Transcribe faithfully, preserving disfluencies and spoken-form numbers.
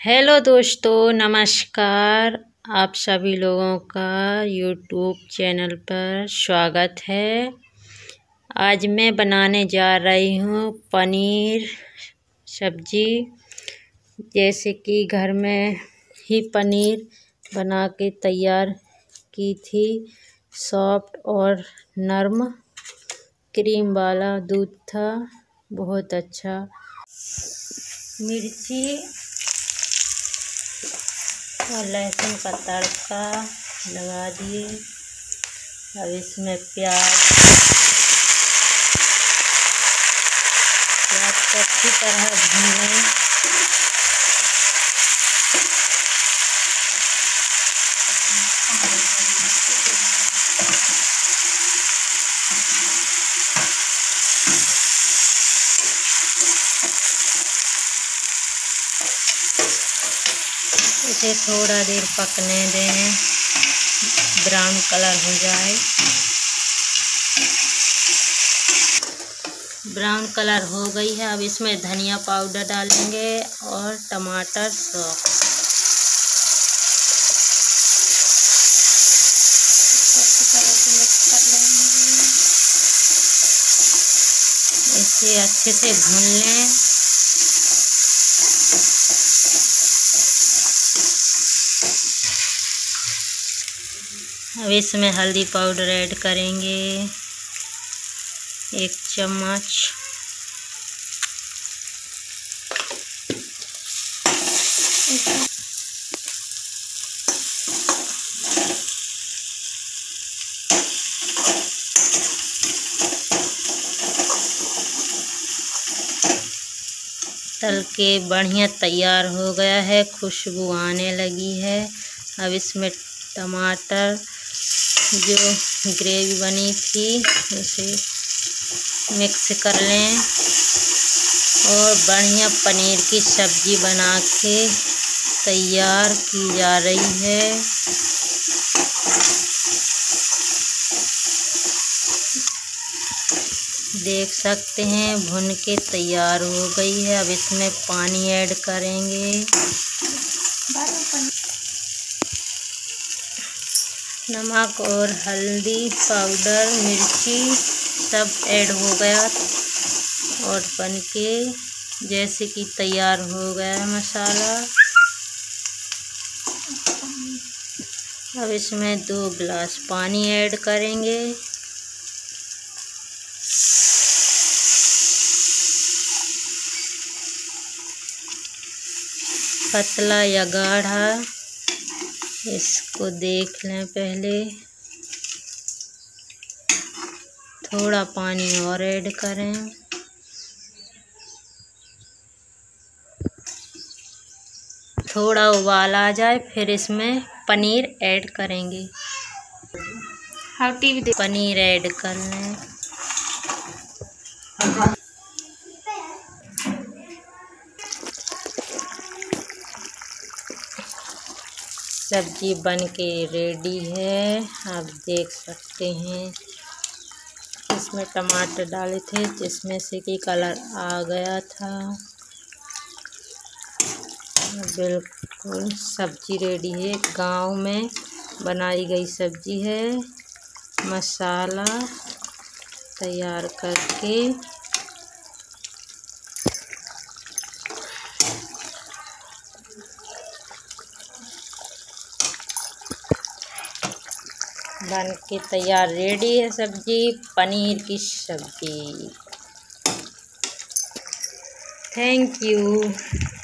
Hello दोस्तों, नमस्कार। आप सभी लोगों का यूट्यूब चैनल पर स्वागत है। आज मैं बनाने जा रही हूँ पनीर सब्जी। जैसे कि घर में ही पनीर बना के तैयार की थी। सॉफ्ट और नरम क्रीम वाला दूध था, बहुत अच्छा। मिर्ची और लहसुन का तड़का लगा दिए। अब इसमें प्याज प्याज को अच्छी तरह भूनें। इसे थोड़ा देर पकने दें, ब्राउन कलर हो जाए। ब्राउन कलर हो गई है। अब इसमें धनिया पाउडर डालेंगे और टमाटर सॉस। इसे अच्छे से भून लें। अब इसमें हल्दी पाउडर ऐड करेंगे, एक चम्मच। तल के बढ़िया तैयार हो गया है, खुशबू आने लगी है। अब इसमें टमाटर जो ग्रेवी बनी थी उसे मिक्स कर लें और बढ़िया पनीर की सब्जी बना के तैयार की जा रही है। देख सकते हैं भुन के तैयार हो गई है। अब इसमें पानी ऐड करेंगे। नमक और हल्दी पाउडर, मिर्ची सब ऐड हो गया और बन के जैसे कि तैयार हो गया है मसाला। अब इसमें दो गिलास पानी ऐड करेंगे। पतला या गाढ़ा इसको देख लें पहले। थोड़ा पानी और ऐड करें। थोड़ा उबाल आ जाए फिर इसमें पनीर ऐड करेंगे। पनीर ऐड कर लें। सब्जी बन के रेडी है, आप देख सकते हैं। इसमें टमाटर डाले थे जिसमें से कि कलर आ गया था। बिल्कुल सब्जी रेडी है। गांव में बनाई गई सब्जी है। मसाला तैयार करके बन के तैयार रेडी है सब्जी, पनीर की सब्जी। Thank you.